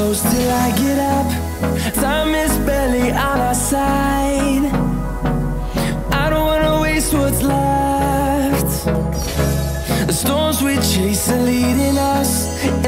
close till I get up. Time is barely on our side. I don't wanna waste what's left. The storms we chase are leading us